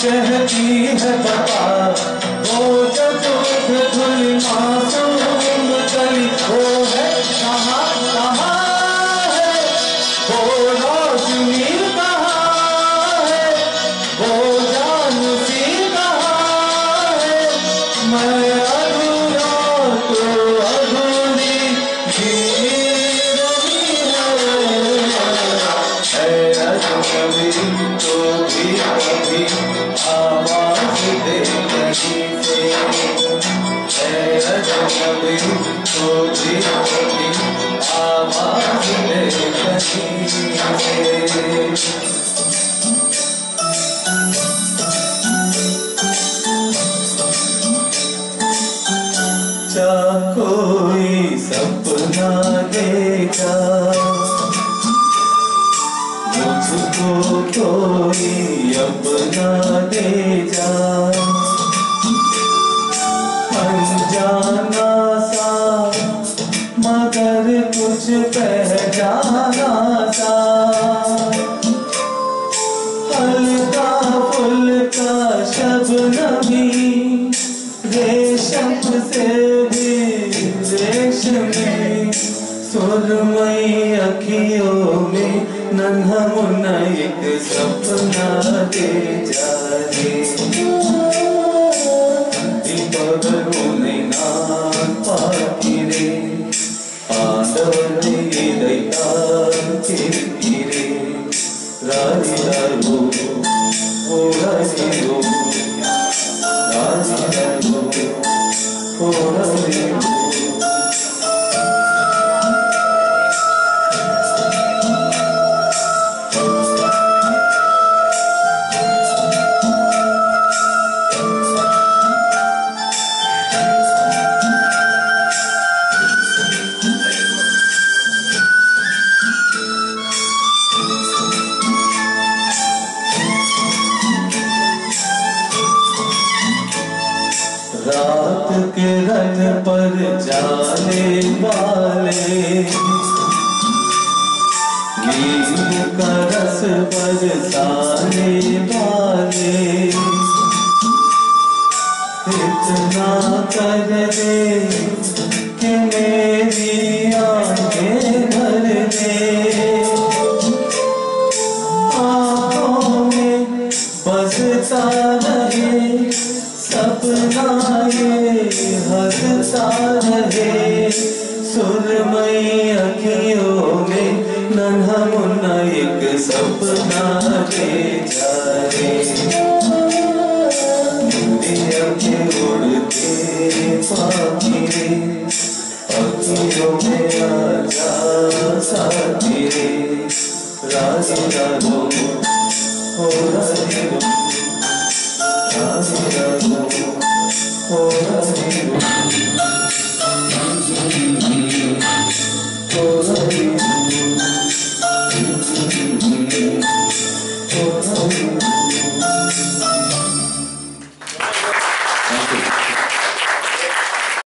कहती है बता, वो जब धुल मासूम गली, वो है कहाँ कहाँ है, वो रोशनी कहाँ है, वो जान सी कहाँ है। मैं अधूरा तो अधूरी जीवन है, अजनबी तो भी कभी आवाज दे कहीं से, है अजनबी तो भी कभी आवाज दे कहीं से। कोई सपना देखा मुझको कोई अपना दे जा, अनजाना सा मगर कुछ पहचाना सा, हल्का फुल्का शबनमी रेशम से भी रेशमी, सुरमई अखियों में नन्हा मुन्ना एक सपना दे जा रे। पगलों ने नाम पाकी रे, आंदोलन दैता की रे, राजी राजो ओ राजी रो, राजी राजो ओ राजी रो। रात के रन पर जाने वाले, नींद का रस बरसाने वाले, इतना कर दे कि मेरी आंखें भर दे, आँखों में बसता रहे सपना ये हंसता रहे, सुरमई अखियों में नन्हा मुन्ना एक सपना दे जा रे। दुनिया के उड़ते पाखी रे, अखियों में आजा साथी रे, राजी राजो हो राजी रो, राजी राजो हो राजी रो, हो राजी रो, हो राजी रो।